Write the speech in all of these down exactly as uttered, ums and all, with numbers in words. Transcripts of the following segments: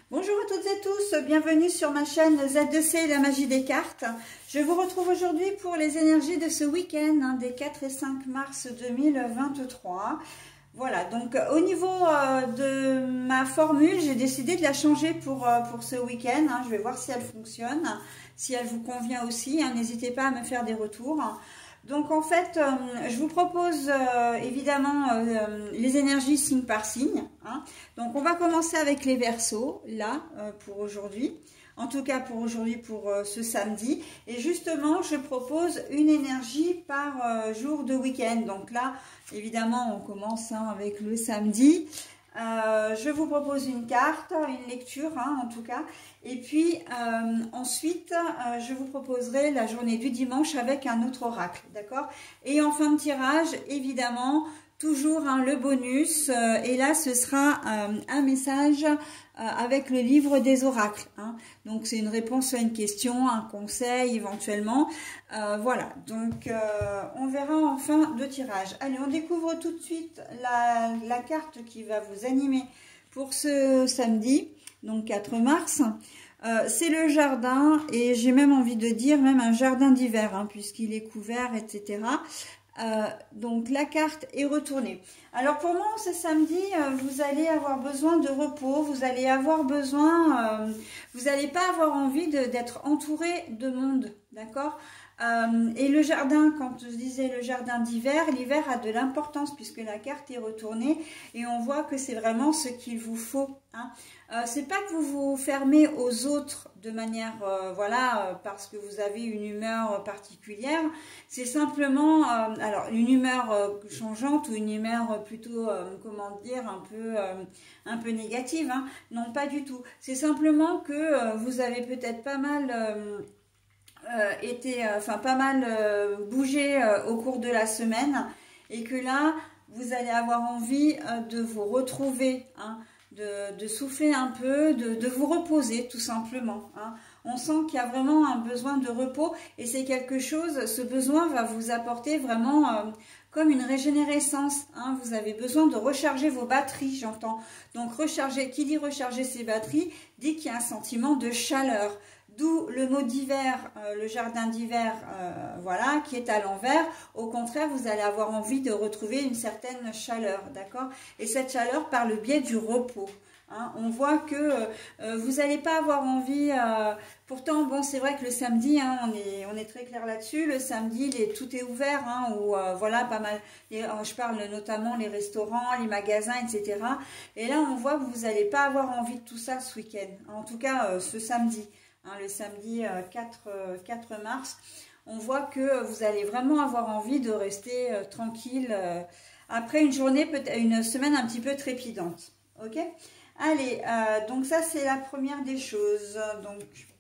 Bonjour à toutes et tous, bienvenue sur ma chaîne Z deux C, la magie des cartes. Je vous retrouve aujourd'hui pour les énergies de ce week-end, hein, des quatre et cinq mars deux mille vingt-trois. Voilà, donc au niveau euh, de ma formule, j'ai décidé de la changer pour, euh, pour ce week-end. Hein. Je vais voir si elle fonctionne, si elle vous convient aussi. Hein. N'hésitez pas à me faire des retours. Donc en fait, euh, je vous propose euh, évidemment euh, les énergies signe par signe. Hein. Donc on va commencer avec les Verseaux, là, euh, pour aujourd'hui. En tout cas pour aujourd'hui, pour euh, ce samedi. Et justement, je propose une énergie par euh, jour de week-end. Donc là, évidemment, on commence hein, avec le samedi. Euh, je vous propose une carte, une lecture hein, en tout cas. Et puis euh, ensuite, euh, je vous proposerai la journée du dimanche avec un autre oracle, d'accord? Et en fin de tirage, évidemment, toujours hein, le bonus. Euh, et là, ce sera euh, un message euh, avec le livre des oracles. Hein. Donc, c'est une réponse à une question, un conseil éventuellement. Euh, voilà, donc euh, on verra en fin de tirage. Allez, on découvre tout de suite la, la carte qui va vous animer pour ce samedi, donc quatre mars. Euh, c'est le jardin et j'ai même envie de dire même un jardin d'hiver, hein, puisqu'il est couvert, et cetera. Euh, donc la carte est retournée. Alors pour moi ce samedi euh, vous allez avoir besoin de repos, vous allez avoir besoin, euh, vous n'allez pas avoir envie d'être entouré de monde, d'accord? Euh, et le jardin, quand je disais le jardin d'hiver, l'hiver a de l'importance puisque la carte est retournée et on voit que c'est vraiment ce qu'il vous faut. Hein. Euh, c'est pas que vous vous fermez aux autres de manière, euh, voilà, euh, parce que vous avez une humeur particulière. C'est simplement, euh, alors une humeur euh, changeante ou une humeur plutôt, euh, comment dire, un peu, euh, un peu négative. Hein. Non, pas du tout. C'est simplement que euh, vous avez peut-être pas mal. Euh, Euh, été, euh, enfin pas mal euh, bougé euh, au cours de la semaine et que là vous allez avoir envie euh, de vous retrouver, hein, de, de souffler un peu, de, de vous reposer tout simplement. Hein. On sent qu'il y a vraiment un besoin de repos et c'est quelque chose, ce besoin va vous apporter vraiment euh, comme une régénérescence. Hein. Vous avez besoin de recharger vos batteries, j'entends. Donc recharger, qui dit recharger ses batteries, dit qu'il y a un sentiment de chaleur. D'où le mot d'hiver, euh, le jardin d'hiver, euh, voilà, qui est à l'envers. Au contraire, vous allez avoir envie de retrouver une certaine chaleur, d'accord? Et cette chaleur par le biais du repos. Hein. On voit que euh, vous n'allez pas avoir envie. Euh, pourtant, bon, c'est vrai que le samedi, hein, on est, on est très clair là-dessus. Le samedi, les, tout est ouvert, hein, où euh, voilà, pas mal. Les, je parle notamment les restaurants, les magasins, et cetera. Et là, on voit que vous n'allez pas avoir envie de tout ça ce week-end. En tout cas, euh, ce samedi. Hein, le samedi euh, quatre mars, on voit que vous allez vraiment avoir envie de rester euh, tranquille euh, après une journée, peut-être une semaine un petit peu trépidante. Ok? Allez, euh, donc ça c'est la première des choses. Donc,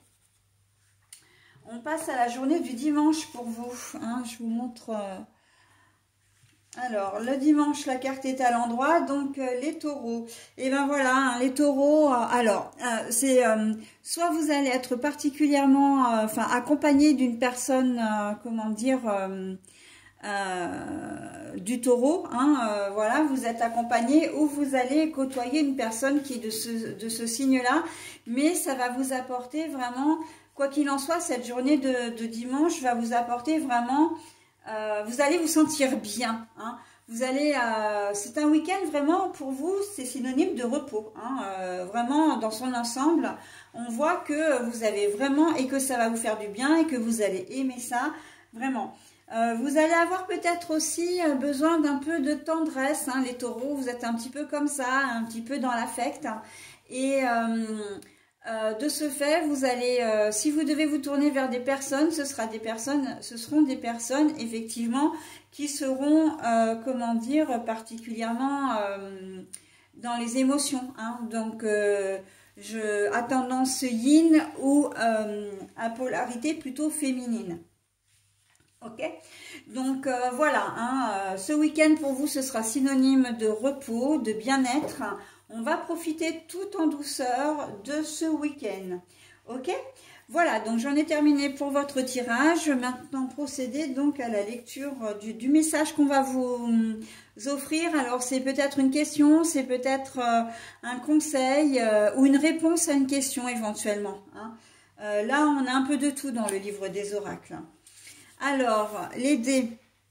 on passe à la journée du dimanche pour vous. Hein, je vous montre. Euh, Alors, le dimanche, la carte est à l'endroit, donc euh, les taureaux. Et ben voilà, hein, les taureaux, euh, alors, euh, c'est euh, soit vous allez être particulièrement, euh, enfin, accompagné d'une personne, euh, comment dire, euh, euh, du taureau, hein, euh, voilà, vous êtes accompagné ou vous allez côtoyer une personne qui est de ce, de ce signe-là, mais ça va vous apporter vraiment, quoi qu'il en soit, cette journée de, de dimanche va vous apporter vraiment... Euh, vous allez vous sentir bien. Hein. Vous allez, euh, c'est un week-end vraiment pour vous, c'est synonyme de repos. Hein. Euh, vraiment dans son ensemble, on voit que vous avez vraiment et que ça va vous faire du bien et que vous allez aimer ça vraiment. Euh, vous allez avoir peut-être aussi besoin d'un peu de tendresse. Hein, les taureaux, vous êtes un petit peu comme ça, un petit peu dans l'affect. Et euh, Euh, de ce fait, vous allez, euh, si vous devez vous tourner vers des personnes, ce sera des personnes, ce seront des personnes effectivement qui seront, euh, comment dire, particulièrement euh, dans les émotions. Hein. Donc, euh, je, à tendance yin ou euh, à polarité plutôt féminine. Ok, donc euh, voilà, hein, euh, ce week-end pour vous, ce sera synonyme de repos, de bien-être. On va profiter tout en douceur de ce week-end. Ok, Voilà, donc j'en ai terminé pour votre tirage. Maintenant, procédez donc à la lecture du, du message qu'on va vous offrir. Alors, c'est peut-être une question, c'est peut-être euh, un conseil euh, ou une réponse à une question éventuellement. Hein. Euh, là, on a un peu de tout dans le livre des oracles. Alors, les dés.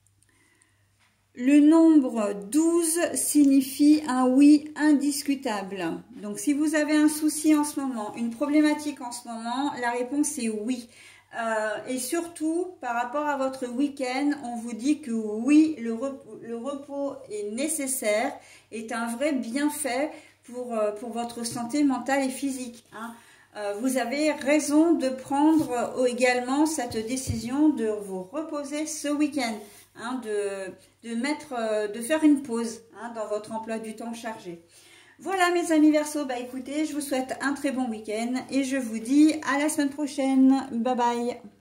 Le nombre douze signifie un oui indiscutable. Donc, si vous avez un souci en ce moment, une problématique en ce moment, la réponse est oui. Euh, et surtout, par rapport à votre week-end, on vous dit que oui, le repos, le repos est nécessaire, est un vrai bienfait pour, euh, pour votre santé mentale et physique. Hein. Euh, vous avez raison de prendre euh, également cette décision de vous reposer ce week-end. Hein, de, de, mettre, euh, de faire une pause hein, dans votre emploi du temps chargé. Voilà mes amis Verseau, bah écoutez, je vous souhaite un très bon week-end et je vous dis à la semaine prochaine. Bye bye.